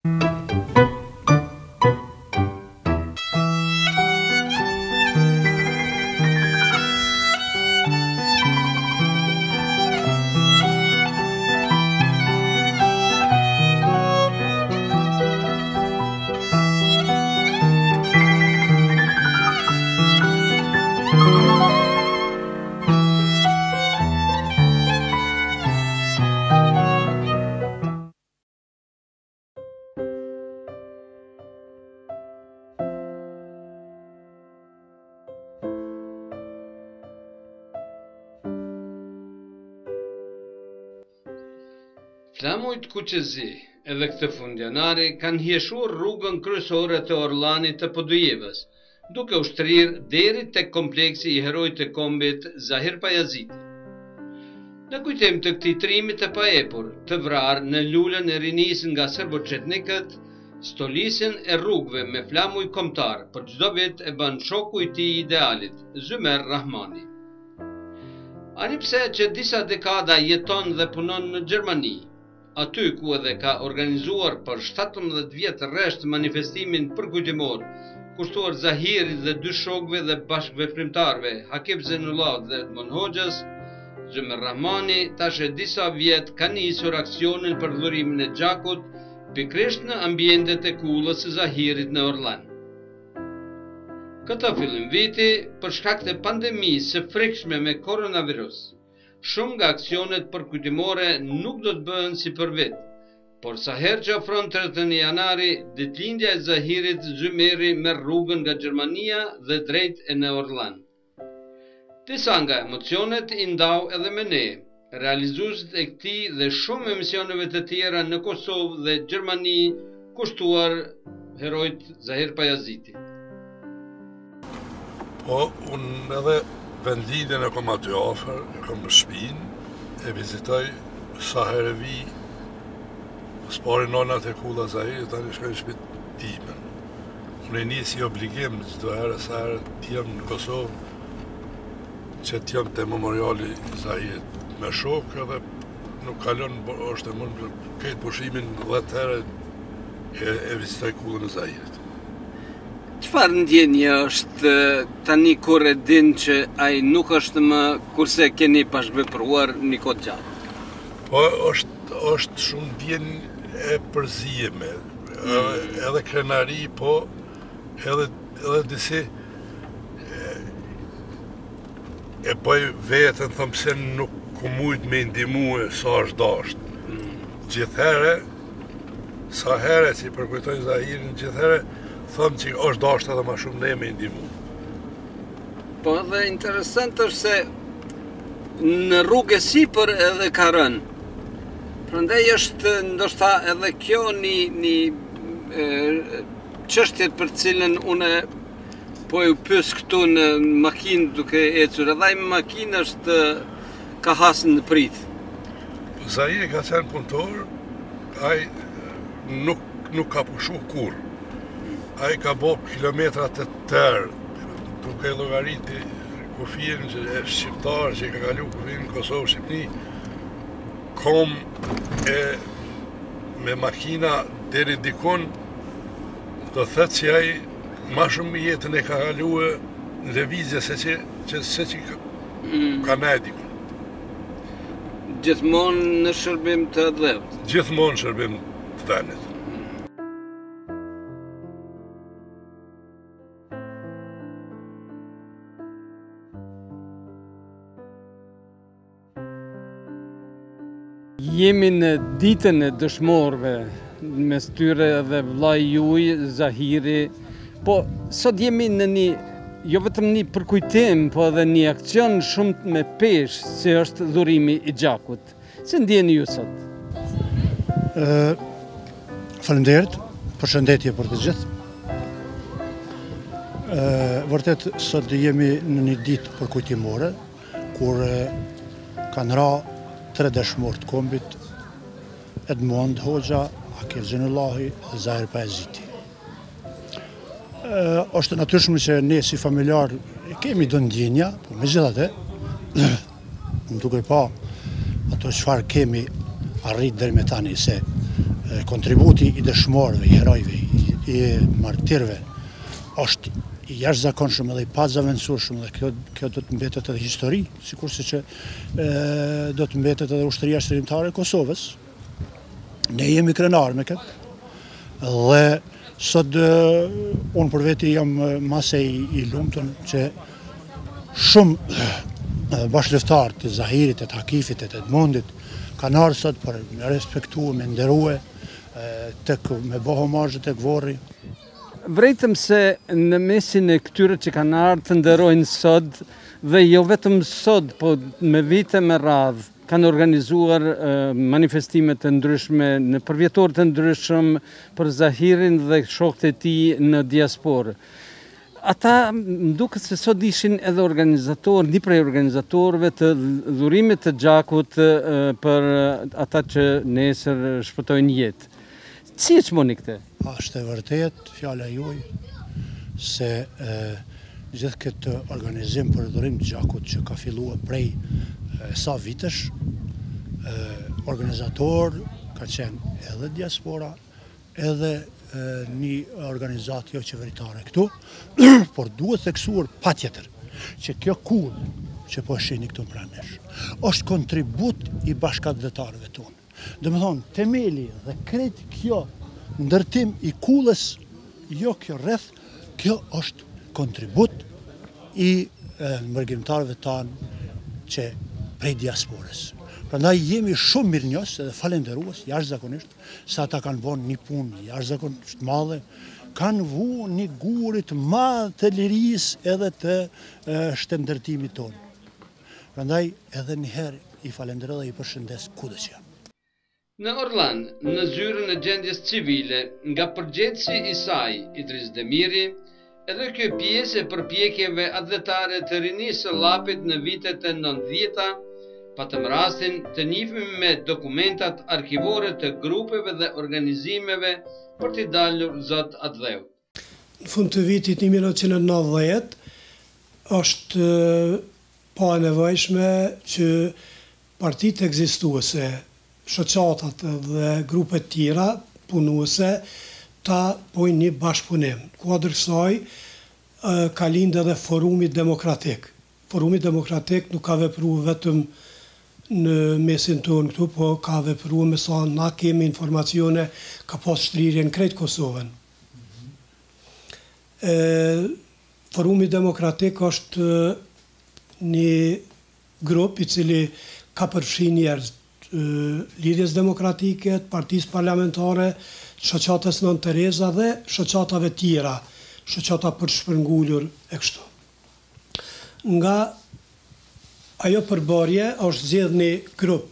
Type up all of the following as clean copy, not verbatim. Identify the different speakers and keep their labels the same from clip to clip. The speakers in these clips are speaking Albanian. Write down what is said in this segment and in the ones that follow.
Speaker 1: Flamujt kuqezi edhe këtë fundjanari kanë hieshuar rrugën kryesore të Orllanit të Podujevës, duke ushtrirë deri tek kompleksi i herojtë të kombit Zahir Pajaziti. Në kujtim të këtij trimi të paepur, të vrarë në lulën e rinisë nga serbo-çetnikët, stolisjen e rrugëve me flamuj kombëtar për çdo vit e bën shoku i tij idealit, Zymer Rahmani. Ani pse që disa dekada jeton dhe punon në Gjermani, aty ku edhe ka organizuar për 17 vjet rresht manifestimin përkujtimor, kushtuar Zahirit dhe dy shokëve dhe bashkëveprimtarëve, Hakip Zenullah dhe Edmond Hoxhës, Zymer Rahmani tash e disa vjet ka nisur aksionin për dhurimin e gjakut, pikërisht në ambientet e kullës së Zahirit në Orlan. Këtë fillim viti, për shkak të pandemisë së frikshme me koronavirus, shumë nga aksionet përkujtimore nuk do të bëhen si për vit, por sa herë që ofron 30 janari, ditëlindja e Zahirit, Zymeri merr rrugën nga Gjermania dhe drejt e në Orlan. Disa nga emocionet i ndau edhe me ne, realizuesit e këtij dhe shumë emisioneve të tjera në Kosovë dhe Gjermani, kushtuar herojt Zahir Pajaziti.
Speaker 2: Po, unë edhe vendlindjen e kom aty afër, e kom në shtëpinë, e vizitoj sa herë vi, spari nonat e kulla Zahirit, tani shkoj në shtëpinë time. Unë e nisi obligim çdo herë sa herë t'jem në Kosovë, që t'jem te memoriali i Zahirit me shok, edhe nuk kalon, është e mund këtë pushimin 10 herë e vizitoj kullën e Zahirit.
Speaker 1: Çfarë ndjenje është tani kur e din që ai nuk është më kurse keni bashkëvepruar një kohë gjatë?
Speaker 2: Po, është shumë ndjenjë e përzijeme, edhe krenari, po, edhe disi e bëj vetën, thëmë se nuk ku mujt me ndihmue sa është dashtë. Gjithhere, sa herë që i përkujtoj Zahirin, gjithhere, thëmë që është dashtë edhe ma shumë ne me ndihmu.
Speaker 1: Po dhe interesant është se në rrugë sipër edhe ka rënë. Prandaj është ndoshta edhe kjo një çështje për cilën unë po ju pyes këtu në makinë duke ecur, edhe ai me makinë është ka hasën në prit.
Speaker 2: Zahiri ka qenë punëtor, ai nuk ka pushu kur. Ai ka bo kilometrat të tërë, duke llogariti kufijën që e shqiptar që ka kalu kufijën Kosovë Shqipëni, kom me makina deri dikun, do thëtë që ai ma shumë jetën e ka kaluë në lëvizje se që ka ne dikun.
Speaker 1: Gjithmonë në shërbim të dhëvët?
Speaker 2: Gjithmonë në shërbim të venit.
Speaker 3: Jemi në ditën e dëshmorëve, mes tyre edhe vllai juaj, Zahiri, po sot jemi në një, jo vetëm një përkujtim, po edhe një aksion shumë me peshë, si është dhurimi i gjakut. Si ndjeni ju sot?
Speaker 4: Faleminderit, përshëndetje për të gjithë. Vërtet, sot jemi në një ditë përkujtimore, kur kanë ra 3 dëshmorë të kombit, Edmond Hoxha, Hakip Zenullahi dhe Zahir Pajaziti. Është natyrshëm që ne si familjar kemi do ndjenja, po megjithatë, më duke pa ato çfarë kemi arrit deri me tani, se kontributi i dëshmorëve, i herojve, i martirëve, është i jashtëzakonshëm edhe i pazavendësueshëm dhe kjo do të mbetet edhe histori, sikurse që do të mbetet edhe ushtëria shërimtare e Kosovës. Ne jemi krenar me këtë, dhe sot unë për veti jam mase i lumtur që shumë bashkëleftarë të Zahirit, të Hakifit, të Edmondit, kanë ardhur sot për me respektu, me nderue, me bëh homazhe tek Vorri.
Speaker 3: Vërejtëm se në mesin e këtyre që kanë ardhur të nderojnë sot, dhe jo vetëm sot, po me vite me radhë, kanë organizuar manifestimet të ndryshme në përvjetor të ndryshëm për Zahirin dhe shokët e tij në diasporë. Ata më duket se sot ishin edhe organizatorë, një prej organizatorëve të dhurimit të gjakut për ata që nesër shpëtojnë jetë. Si e çmoni këtë?
Speaker 4: Është e vërtet fjala juaj se gjithë këtë organizim për dhurim të gjakut që ka filluar prej sa vitesh, organizator ka qenë edhe diaspora, edhe një organizatë jo qeveritare këtu, por duhet theksuar patjetër që kjo kullë që po shihni këtu pranë nesh është kontribut i bashkëdhetarëve tonë. Do të thonë, temeli dhe krejt kjo ndërtim i kullës, jo kjo rreth, kjo është kontribut i mërgjimtarëve tanë që prej diasporës. Prandaj jemi shumë mirënjohës edhe falenderues jashtëzakonisht se ata kanë bën një punë jashtëzakonisht madhe, kanë vu një gurit madh të lirisë edhe të shtetëndërtimit tonë. Prandaj edhe një herë i falenderoj dhe i përshëndes kudo që janë.
Speaker 1: Në Orlan, në zyrën e gjendjes civile, nga përgjegjësi i saj, Idris Demiri, edhe kjo pjesë e përpjekjeve atletare të rinisë së Llapit në vitet e 90-ta, patëm rastin të njihemi me dokumentat arkivore të grupeve dhe organizimeve për t'i dalur zot Adleu.
Speaker 5: Në fund të vitit 1990 është pa nevojshme që partitë ekzistuese, shoqatat dhe grupet tjera punuese ta bojnë një bashkëpunim. Kuadër kësaj ka lindë edhe Forumi Demokratik. Forumi Demokratik nuk ka vepruar vetëm në mesin tonë këtu, po ka vepruar me sa na kemi informacione, ka pas shtrirje në krejt Kosovën. Forumi Demokratik është një grup i cili ka përfshi njerëz Lidhjes Demokratike, Partisë Parlamentare, shoqatës Nën Tereza dhe shoqatave tjera, shoqata për shpërngulur e kështu. Nga ajo përbërje është zgjedhur një grup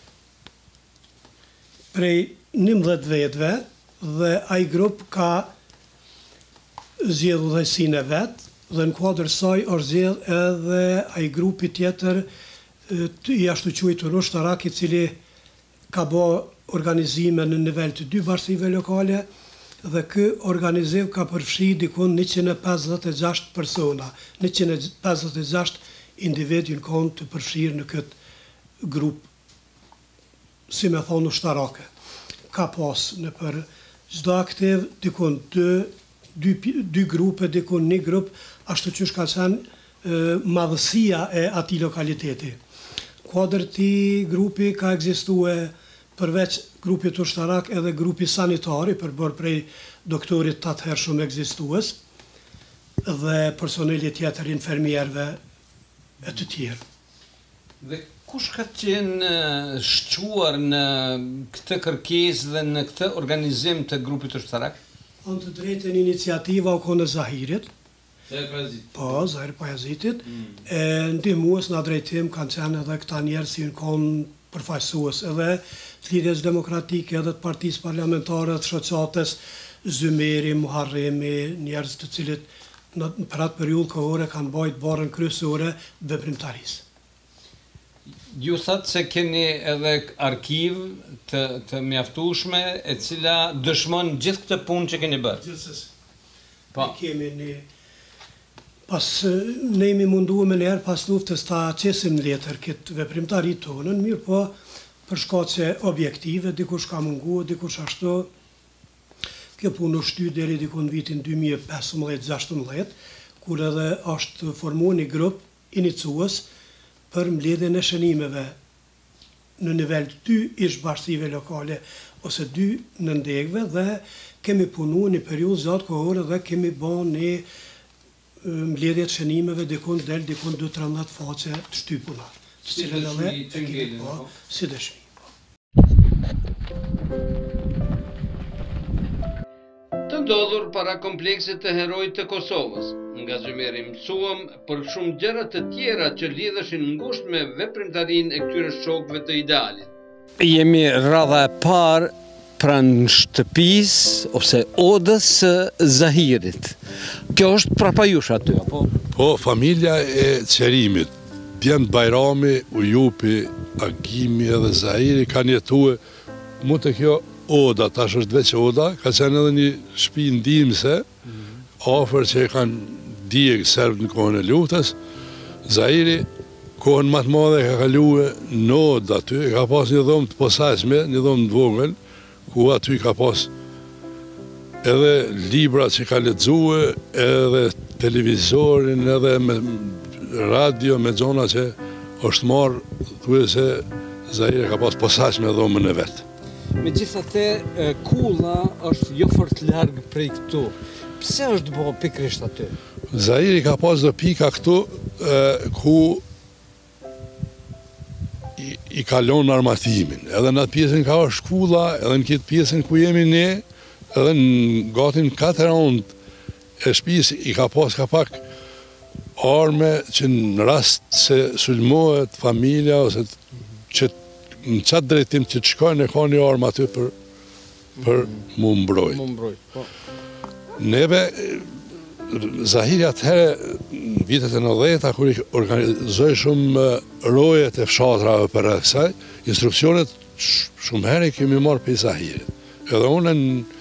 Speaker 5: prej 11 vetëve dhe ai grup ka zgjedhur udhëheqësinë e vet dhe në kuadër saj është zgjedhur edhe ai grupi tjetër i ashtu quajtur ushtarak i cili ka bë organizime në nivel të 2 bashkive lokale dhe ky organizim ka përfshi dikun 156 persona, 156 individu në kohën të përfshirë në këtë grup, si me thonë ushtarake. Ka pas në për çdo aktiv dikun 2 grupe, dikun 1 grup, ashtu që ka qenë madhësia e atij lokaliteti. Kuadër ti grupi ka ekzistue përveç grupit ushtarak edhe grupi sanitari, përbërë prej doktorit të atëhershëm ekzistues dhe personelit tjetër infermierve e të tjerë.
Speaker 3: Dhe kush ka qenë shquar në këtë kërkesë dhe në këtë organizim të grupit ushtarak?
Speaker 5: Në të drejtën iniciativa u konë e Zahirit, po, Zahir Pajazitit, ndihmues në drejtim kanë qenë edhe këta njerëz si në konë përfaqësues edhe të Lidhjes Demokratike, edhe të Partisë Parlamentare, të shoqatës Zymeri, Muharremi, njerëz të cilët për atë periudhë kohore kanë bajt barën kryesore veprimtarisë.
Speaker 3: Ju thatë se keni edhe arkiv të mjaftueshme e cila dëshmon gjithë këtë punë që keni bërë.
Speaker 5: Gjithsesi. Ne kemi ne jemi munduar me njerë pas luftës ta qesim në letër këtë veprimtari tonën, mirë po për shkaqe objektive, dikush ka mungu, dikush ashtu. Kjo punë u shty deri diku në vitin 2015-16, kur edhe është formuar një grup inicues për mbledhjen e shënimeve në nivel 2 ish bashkësive lokale ose 2 në ndegve dhe kemi punu një periudhë gjatë kohore dhe kemi bën një mbledhje të shënimeve dikun 2-13 faqe të shtypura.
Speaker 1: Si dëshmi që ngelin, po?
Speaker 5: Si dëshmi.
Speaker 1: Të ndodhur para kompleksit të herojt të Kosovës, nga Zymeri mësuam për shumë gjëra të tjera që lidheshin ngushtë me veprimtarinë e këtyre shokëve të idealit.
Speaker 3: Jemi radha e parë pranë shtëpisë ose odës së Zahirit. Kjo është prapa jush aty, apo?
Speaker 2: Po, familja e Qerimit, Djend Bajrami, Ujupi, Agimi edhe Zahiri kanë jetue, mu të kjo oda, tash është veç oda, ka qenë edhe një shtëpi ndihmëse, afër që e kanë dijek serbë në kohën e luftës. Zahiri, kohën më të madhe ka kaluar në odë aty, ka pas një dhomë të posaçme, një dhomë të vogël, ku aty ka pas edhe libra që ka lexuar, edhe televizorin, edhe me radio, me gjona që është marrë, thuaj se Zahiri ka pas posaçme dhomën e vetë.
Speaker 3: Megjithatë, Kulla është jo fort larg prej këtu. Pse është bo pikrisht aty?
Speaker 2: Zahiri ka pas do pika këtu ku i kalon armatimin. Edhe në atë pjesën ka është Kulla, edhe në këtë pjesën ku jemi ne, edhe në gatin 4 rond e shtëpisë i ka pas ka pak arme që në rast se sulmohet familja ose që në qatë drejtim që të shkojnë e ka një armë aty për mu mbroj.
Speaker 3: Po.
Speaker 2: Neve, Zahiri atëherë, në vitet e 90-ta, kur i organizoj shumë rojet e fshatrave për kësaj, instruksionet shumë herë i kemi marrë për Zahirit. Edhe unë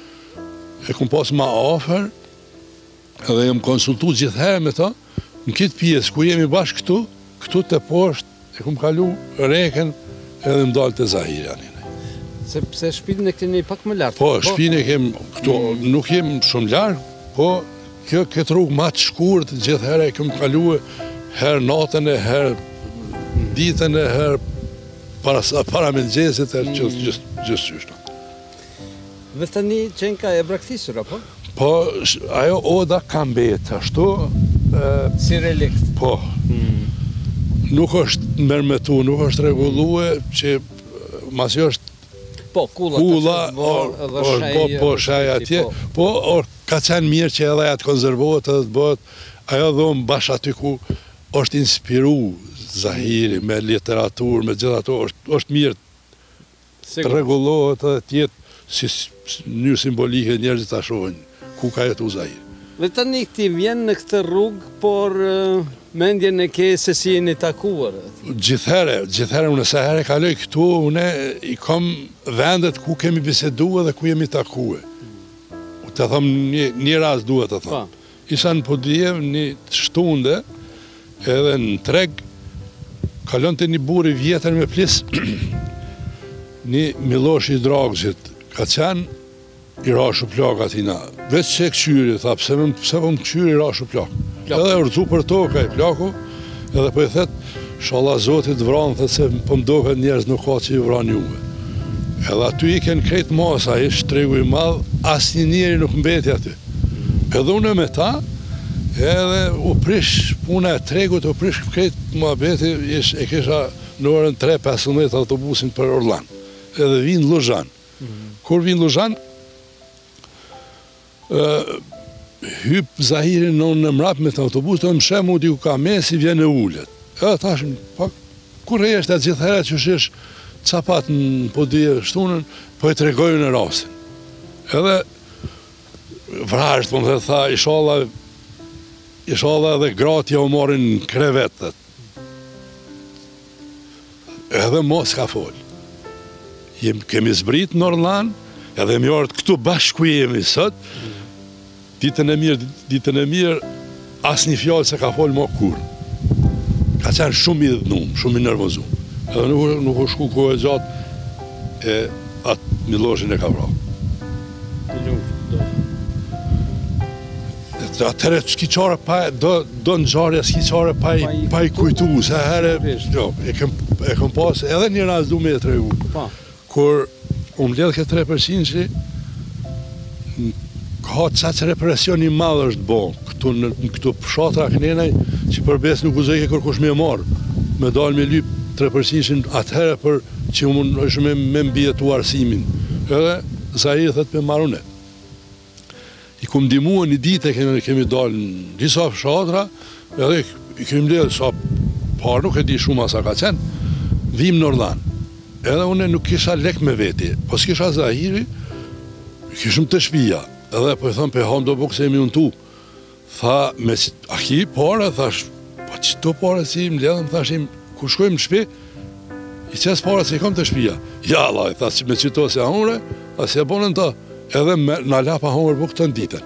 Speaker 2: e kum pas ma afer, edhe jem konsultu gjithherë me ta, në këtë pjesë ku jemi bashkë këtu të poshtë e kum kalu reken edhe më dalë të Zahiri anine.
Speaker 3: Sepse shpinën e keni pak më lartë.
Speaker 2: Po, shpinën e kem këtu, nuk jem shumë largë, po këtë rrugë ma të shkurt, gjithherë e kem kalu herë natën e herë ditën e herë para mëngjesit e gjithë syshtë.
Speaker 3: Dhe tani qenka e braktisur, apo?
Speaker 2: Po, ajo oda ka mbetë, ashtu.
Speaker 3: Si relikt?
Speaker 2: Po. Nuk është mërmetu, nuk është regullue, që masi është Kulla, po shaj atje, po ka qenë mirë që edhe atë konzervohet edhe të bëhet, ajo dhomë bash aty ku është inspiru Zahiri me literaturë, me gjithë ato, është mirë të regullohet edhe tjetë si një simbolike njerëzit të shohin ku ka jetu Zahiri.
Speaker 3: Dhe tani ti vjen në këtë rrugë, por mendjen e ke se si jeni takuar?
Speaker 2: Gjithherë, unë se herë kaloj këtu, unë i kam vendet ku kemi bisedua dhe ku jemi takue. Të thëmë një rast duhet të thëmë. Isha në Podijev një shtunde, edhe në treg, kalon të një buri vjetër me plis, një Milosh i Dragzit, ka qenë i rashu plak atina. Veç që e këqyri, tha, pse po më këqyri i rashu plak. Edhe urzu për toka i plaku, edhe po i thet, shala Zotit vranë, thet se po më doket njerëz nuk ka që i vranë juve. Edhe aty i ken krejt masa, ishtë tregu i madh, asnjë njeri nuk mbeti aty. Edhe unë me ta, edhe u prish puna e tregut, u prish krejt muhabeti, e kisha në orën 3:15 autobusin për Orlan. Edhe vinë Luzhan. Kur vinë Luzhan, hyp Zahiri në mrap me të autobus, të më shemë u di ku ka mesi, vjen e ullet. Edhe tashmë, kur e është atë gjithëherë që shish capat në Podijev shtunën, po i tregojnë në rastin. Edhe vrasht, po më dhe tha, ishala edhe gratja u morin krevetet. Edhe mos ka fol. Kemi zbrit në Orlan, edhe mi orët këtu bashku jemi sot, ditën e mirë, asë një fjallë se ka folë më kur. Ka qenë shumë i dhënum, shumë i nervozum. Edhe nuk u shku kohë gjatë, e atë Miloshin e ka vrarë. Atëre s'ki qare do në gjarja s'ki qare pa i kujtu, se herë, e këm pas edhe një rast du me e tregu, kur unë ledhë këtë 3% që ka qatë represion i madhë është bo, në këtu fshatra kënenaj që përbes nuk u zëjke kërkush me marë, me dalë me lyp 3% atëherë për që unë është me mbjetu arsimin, edhe Zahiri thëtë me marune. I kum dimua një ditë kemi dalë në disa fshatra, edhe i kemi ledhë sa parë nuk e di shumë asa ka qenë, vim në Orlan. Edhe une nuk kisha lek me veti, po s'kisha Zahiri, kishëm të shpija, edhe po i thëmë pe ham do bukë se jemi unë tu. Tha, a ki pare, thash, pa që to pare si më ledhëm, thashim, ku shkojmë në shpi, i qes pare se i kom të shpija. Ja, laj, thash, me qito se ahore, a se bonën ta, edhe në lapa homër bukë të në ditën.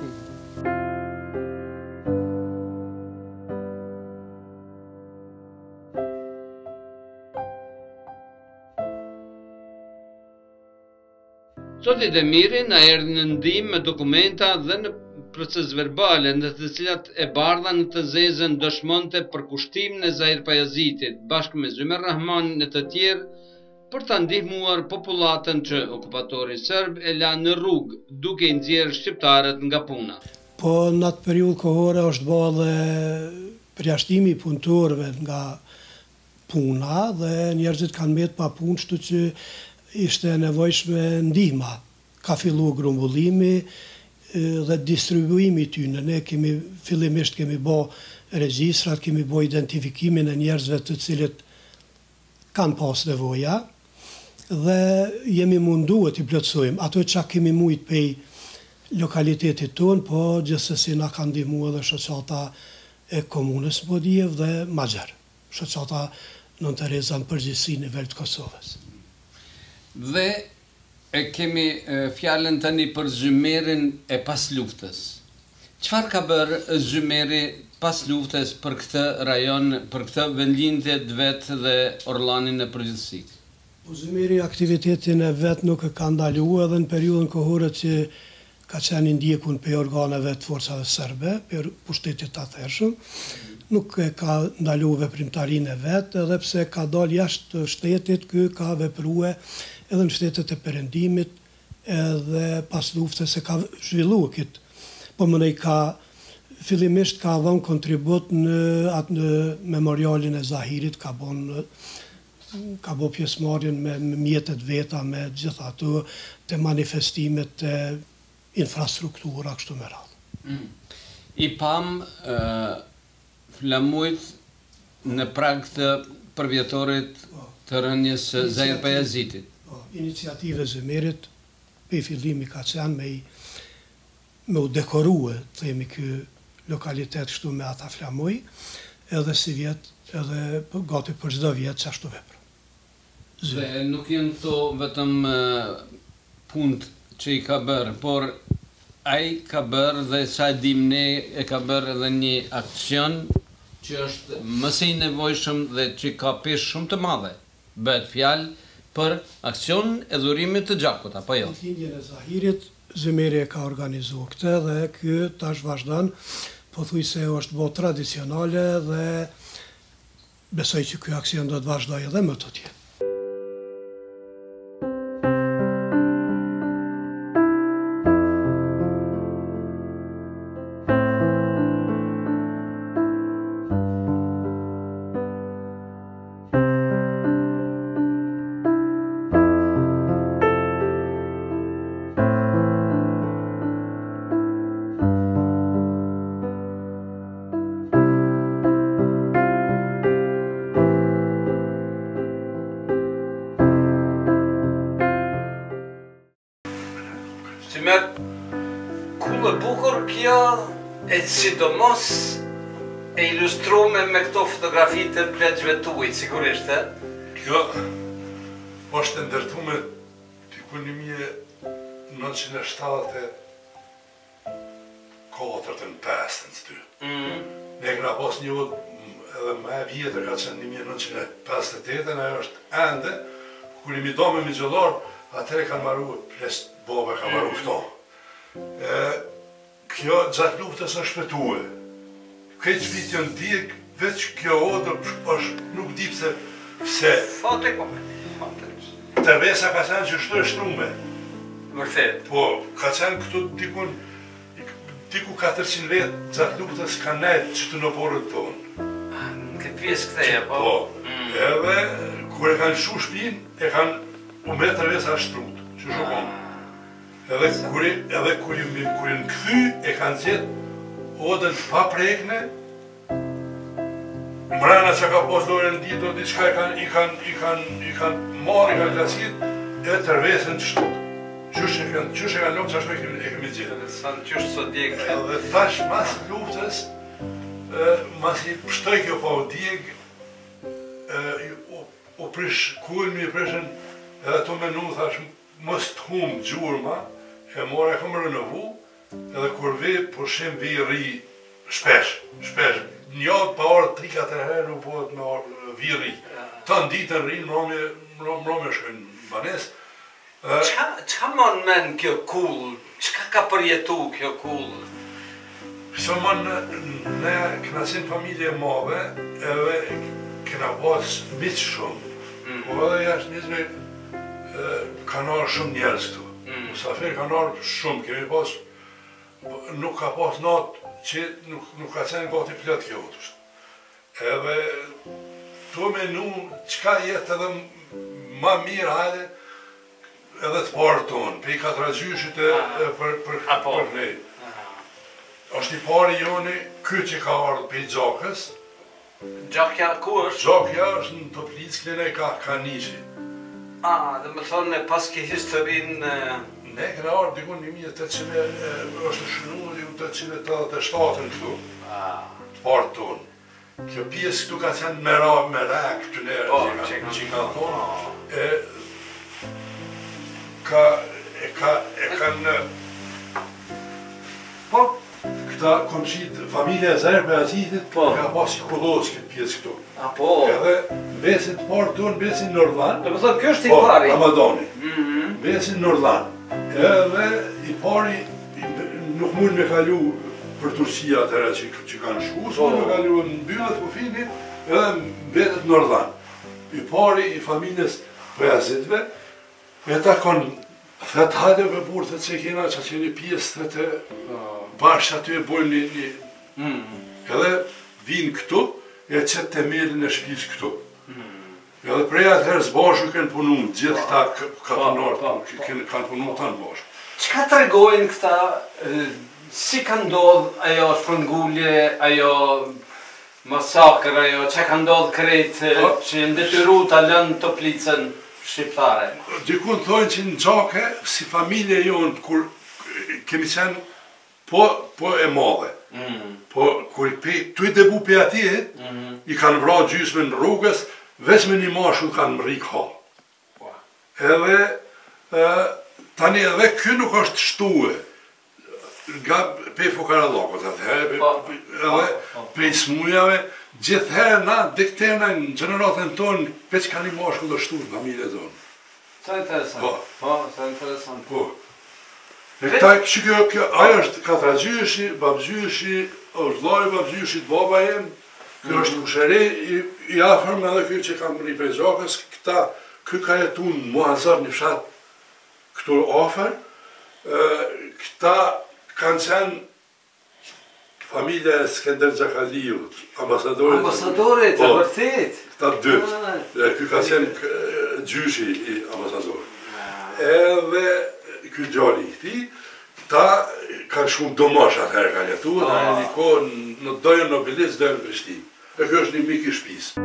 Speaker 1: Zoti Demiri na erdhi në ndihmë me dokumenta dhe në proces verbale në të cilat e bardha në të zezën dëshmonte përkushtimin e Zahir Pajazitit bashkë me Zymer Rahmanin e të tjerë për të ndihmuar popullatën që okupatori sërb e la në rrugë duke i nxjerrë shqiptarët nga puna.
Speaker 5: Po në atë periudhë kohore është bërë dhe përjashtimi i punëtorëve nga puna dhe njerëzit kanë mbetë pa punë, kështu që ishte nevojshme ndihma. Ka fillu grumbullimi dhe distribuimi tyne. Ne fillimisht kemi bo regjistrat, kemi bo identifikimin e njerëzve të cilët kanë pas nevoja dhe jemi mundu e t'i plotësojmë. Ato që kemi mujt pej lokalitetit tonë, po gjithsesi na kanë ndihmu edhe shoqata e komunës Bodijev dhe Magjer. Shoqata Nën Tereza në përgjithësi në nivel të Kosovës.
Speaker 3: Dhe e kemi fjallën tani për Zymerin e pas luftës. Çfarë ka bërë Zymeri pas luftës për këtë rajon, për këtë vendlindje vetë dhe Orllanin në përgjithësi?
Speaker 5: Po Zymeri aktivitetin e vetë nuk e ka ndalu edhe në periudhën kohore që ka qenë ndjekun për organeve të forcave serbe, për pushtetit të athershëm, nuk e ka ndalu veprimtarinë e vetë, edhe pse ka dalë jashtë shtetit, kë ka veprue edhe në shtetet e perëndimit, edhe pas luftës e ka zhvillu këtë. Po mënej fillimisht ka dhënë kontribut në memorialin e Zahirit, ka bo pjesëmarrjen me mjetet veta, me gjitha ato të manifestimet e infrastruktura, kështu me radhë.
Speaker 3: I pam flamujt në prag të përvjetorit të rënjes Zahir Pajazitit.
Speaker 5: Iniciative Zymerit, për fillimi ka qenë me u dekorue, themi kë lokalitet kështu me ata flamuj, edhe si vjetë, edhe gati për çdo vjetë që ashtu vepër.
Speaker 3: Dhe nuk jenë to vetëm punët që i ka bërë, por ai ka bërë dhe sa dim ne e ka bërë edhe një aksion që është mëse i nevojshëm dhe që ka peshë shumë të madhe. Bëhet fjalë për aksion e dhurimit të gjakut, apo jo?
Speaker 5: Ditëlindjen e Zahirit, Zymeri e ka organizu këtë dhe ky tash vazhdon, pothuajse është bërë tradicionale dhe besoj që ky aksion do të vazhdojë edhe më të tjerë.
Speaker 3: Zymer, kullë bukur kjo e sidomos e ilustrume me këto fotografi të pleqve tuaj, sigurisht, e?
Speaker 2: Kjo është ndërtume diku 1975 në ty. Ne këna pas një edhe me vjetër ka qenë 1958, ajo është ende, kur imi do me Migjellar, atëre kanë marru, pres baba ka marru këto. Kjo gjatë luftës është shpëtue. Këtë shpit janë djek, veç kjo odër është nuk di pse.
Speaker 3: Fate po.
Speaker 2: Tërvesa ka qenë që shtu e shtrume.
Speaker 3: Vërtet.
Speaker 2: Po, ka qenë këtu diku 400 vetë gjatë luftës ka nejtë që të në porët tonë.
Speaker 3: Në këtë pjesë këtheja, po?
Speaker 2: Po, edhe kur e kanë shu shpin, e kanë u me tërvesa shtrut, që shukon. Edhe kur i në këthy, e kanë zjetë odën pa prekne, mrena që ka pos dore në ditë, o diçka i kanë marrë, i kanë klasit, e tërvesën të shtut. Qysh e kanë lopë, qashtu e kemi gjithë.
Speaker 3: Qysh sot djekë.
Speaker 2: Edhe thash, mas luftës, mas i pështoj kjo pa u djekë, u prish kulmi, i prishën, edhe të menu, thash, mos të humë gjurma, e mora e këmë rënëvu, edhe kur vi, përshem vi ri shpesh. Njot pa orë 3-4 herë nuk bëhet me orë vi ri. Ta në ditën ri, mrome shkojnë në banes.
Speaker 3: Qka mon men kjo kull? Qka ka përjetu kjo kull?
Speaker 2: Këso mon, ne këna qenë familje madhe, edhe këna pas miqë shumë. Po edhe jashtë njëzve, kanë arë shumë njerës këtu. Musafir kanë arë shumë, kemi pas, nuk ka pas natë që nuk ka qenë gati plët kjo të shtë. Edhe, tu menu, qka jetë edhe ma mirë hajde, edhe të parë tonë, pe i 4 gjyshit për ne. Është i pari joni, ky që ka ardhë pe i Gjakës.
Speaker 3: Gjakja ku është?
Speaker 2: Gjakja është në Toplickën e ka nishi.
Speaker 3: Dhe më thonë, pas ke historinë...
Speaker 2: Ne këna ardhë dikun 1800, është shënu 1887 këtu, të parë tonë. Kjo pjesë këtu ka qenë me rak të nërë që ka tonë. E kanë... Po, këta komshit, familje e Zerbe Azitit, ka pasi Kolos këtë pjesë këtu. Edhe besin të parë tonë, besin Nordlan.
Speaker 3: Dhe më thonë, kjo është i pari?
Speaker 2: Po, Ramadani. Besin Nordlan. Edhe i pari nuk mund me kalu për Turqia atëra që kanë shku, s'mund me kalu në byllet kufini, edhe mbetet Nordlan. I pari i familjes për Azitve, e ta konë thët hajde për burë, thët që kena që qeni pjesë, thët bashkë aty e bojnë një... Edhe vinë këtu, e qëtë temelin e shpis këtu. Edhe prej atëherë zbashku kënë punu, gjithë këta katonartë, kanë punu të në bashku.
Speaker 3: Qka të regojnë këta, si ka ndodhë ajo shpërngulje, ajo masakër, ajo që ka ndodhë krejtë që ndetyru të lënë Toplicën shqiptare?
Speaker 2: Dikun thojnë që në Gjake, si familje jonë, kur kemi qenë po e madhe. Po, kur tu i debu për atje, i kanë vra gjysme në rrugës, veç me një mashull kanë më rikë ha. Edhe, tani edhe kjo nuk është shtue, nga pe fukarallakot atëherë, edhe pe smujave, gjithherë na, dikterna në gjeneratën tonë, peq ka një mashull dhe shtu në familje tonë.
Speaker 3: Sa interesant. Po, sa interesant.
Speaker 2: Po. E këta, kjo, ajo është katragjyshi, babgjyshi, është loj babgjyshit baba jem, kjo është kusheri, i afërm edhe kjo që kam rri prej Gjakës, kjo ka jetu në Muazar një fshat këtu afer, këta kanë qenë familje e Skender Gjakaliut, ambasadorit.
Speaker 3: Ambasadorit, e vërtit?
Speaker 2: Këta dytë, kjo ka qenë gjyshi i ambasadorit. Edhe kjo gjalli i këti, ta kanë shumë domash atëherë kanë jetu, dhe në një kohë në dojën nobilis, dojën në Prishtinë. E kjo është një mik i shpisë.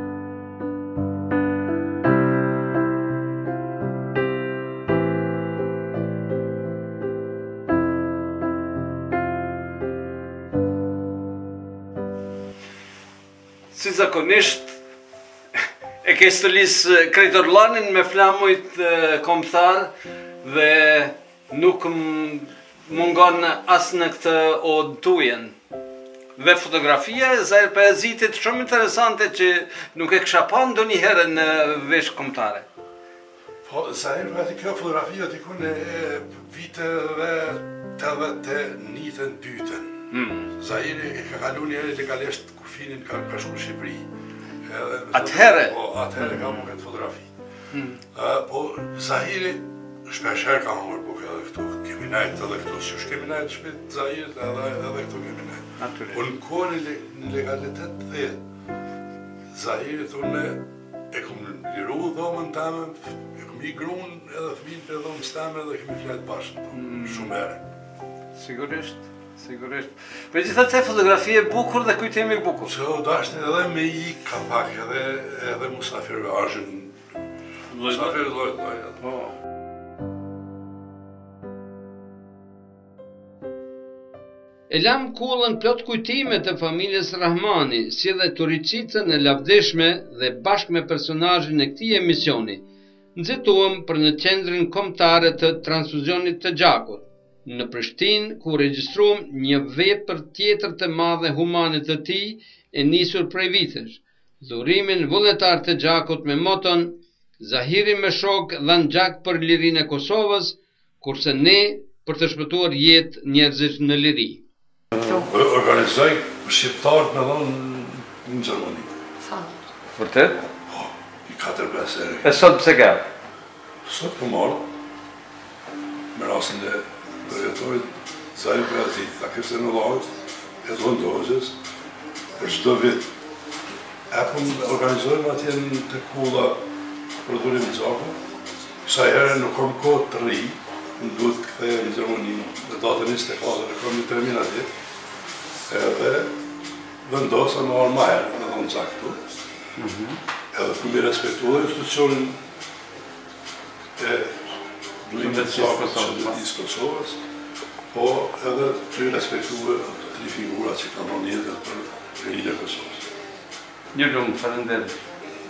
Speaker 3: Si zakonisht, e ke stëlisë krejt Orllanin me flamujt kombëtar dhe nuk mungon as në këtë odë tujen. Dhe fotografia e Zerbe për Azitit shumë interesante që nuk e kësha pa ndo një herë në vesh kombëtare.
Speaker 2: Po, Zahir, kjo fotografia të kune viteve të dhe të njëtën dytën. Zahir e ka kalu njëri legalisht kufinin ka shku në Shqipëri.
Speaker 1: Atëhere?
Speaker 2: Po, atëhere ka mu këtë fotografi. Po, Zahiri shpesher ka hongër buk edhe këtu kemi najtë edhe këtu, si është kemi najtë shpit Zahirit edhe këtu kemi najtë. Po në kohën në legalitet dhe Zahirit unë e kom liru dhomën tame, e kom i grun edhe fëmin për dhomës tame dhe kemi fletë bashkë shumë ere.
Speaker 1: Sigurisht, sigurisht. Për gjithat se fotografie bukur dhe kujtimi bukur.
Speaker 2: Se o dashtin edhe me i ka pak edhe musafirve ashën. Musafirve lojt.
Speaker 1: E lam kullën plot kujtimet e familjes Rahmani, si dhe turicicën e lavdeshme dhe bashkë me personazhin e këtij emisioni, nxituam për në qendrën kombëtare të transfuzionit të gjakut, në Prishtinë, ku regjistruam një vepër tjetër të madhe humane të tij e nisur prej vitesh, dhurimin vullnetar të gjakut me moton Zahiri me shok dhan gjak për lirinë e Kosovës, kurse ne për të shpëtuar jetë njerëzish në liri.
Speaker 2: Organizoj shqiptarët me dhonë në Gjermani.
Speaker 1: Vërtet?
Speaker 2: Po, i 4-5 eri.
Speaker 1: E sot pse ka?
Speaker 2: Sot për marë, me rasin e dërjetorit, Zahir për atit, ta kërse në lagës, e dhonë dozës, për çdo vit. E për organizojmë atje në të kulla për dhurim gjaku, kësa herë nuk kom kohë të ri, në duhet këthej në Gjermani, në datën 24, në kom një termin atje, edhe vendosa në orë ma herë, në dhonë gjak këtu, edhe këmi respektu dhe institucionin e durimit gjakut që dëtisë Kosovës, po edhe të respektu dhe të tri figurat që kanë në jetën për lirinë e Kosovës.
Speaker 1: Një lumë, falenderit.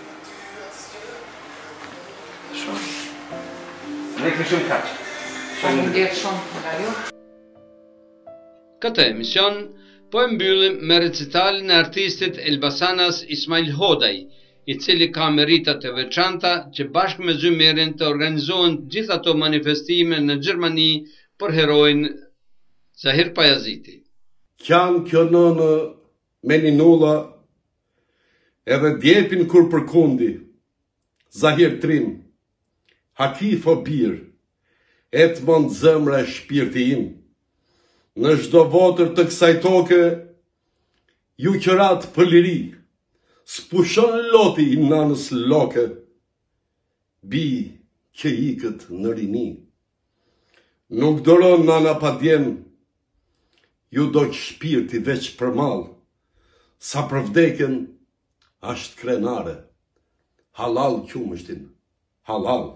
Speaker 6: Shumë.
Speaker 1: Ne këshim kaqë.
Speaker 6: Falenderit shumë nga ju.
Speaker 1: Këtë emision po e mbyllim me recitalin e artistit Elbasanas Ismail Hodaj, i cili ka merita të veçanta që bashkë me Zymerin të organizohen gjithë ato manifestime në Gjermani për herojin Zahir Pajaziti.
Speaker 7: Qanë kjo nënë me një nulla edhe djepin kur përkundi, Zahir Trim, Hakif o birë, etë mund zëmre shpirti im, në shdo votër të kësaj toke, ju qërat për liri, s'pushon loti i nanës loke, bi që ikët në rini. Nuk doron nana pa djem, ju do që shpirti veç për mal, sa për vdekjen, ashtë krenare, halal qumështin, halal.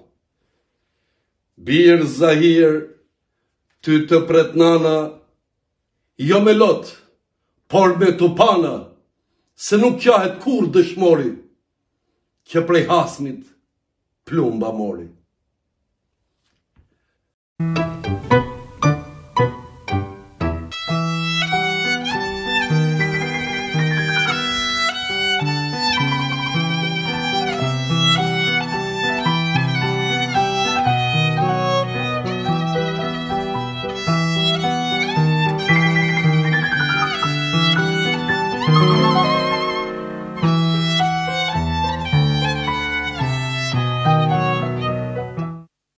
Speaker 7: Birë Zahir, ty të pret nana, jo me lot, por me tupana, se nuk qahet kur dëshmori, që prej hasmit plumba mori.